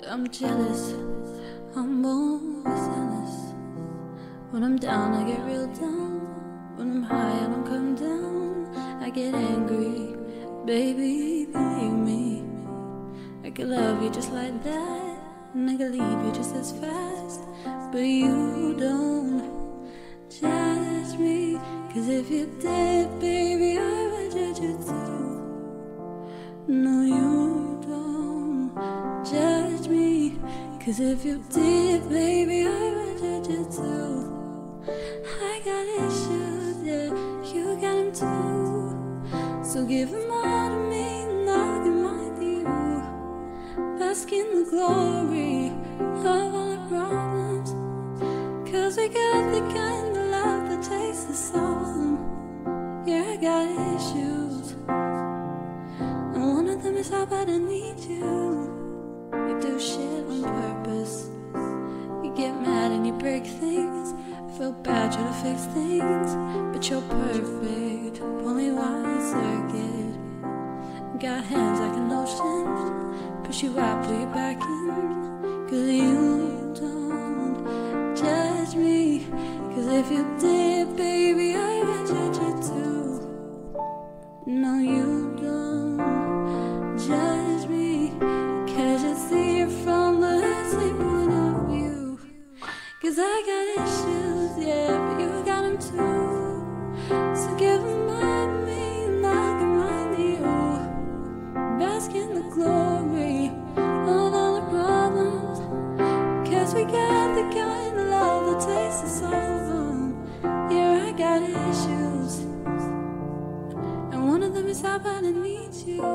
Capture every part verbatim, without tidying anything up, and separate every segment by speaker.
Speaker 1: I'm jealous, I'm overzealous. When I'm down, I get real down. When I'm high, I don't come down. I get angry, baby, believe me. I could love you just like that, and I could leave you just as fast. But you don't judge me, 'cause if you did, baby, I would judge you too. No, you don't judge me, 'cause if you did, baby, I would judge you too. I got issues, yeah, you got them too. So give them all to me, and I'll give mine to you. Bask in the glory of all our problems, 'cause we got the kind of love that tastes the salt. Yeah, I got issues, and one of them is how bad I need you. You do shit on purpose, you get mad and you break things. Feel bad trying to fix things, but you're perfect, only one circuit. Got hands like an ocean, push you out, pull you back in. 'Cause you don't judge me, 'cause if you did, baby, I would judge you too. No, you don't judge me, 'cause you see it from the same point of view. 'Cause I got issues, yeah, but you got them too. So give them all to me, and I'll give mine to you. Bask in the glory of all the problems, 'cause we got the kind of love that tastes the salt. Yeah, I got issues, and one of them is how bad I need you.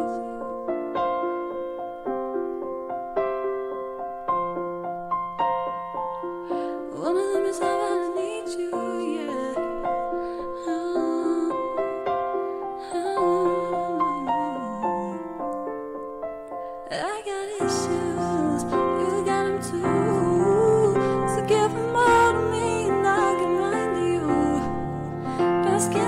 Speaker 1: One of them is how bad I need you, yeah. Oh, oh. I got issues, you got them too. So give them all to me, and I'll give mine to you. Bask in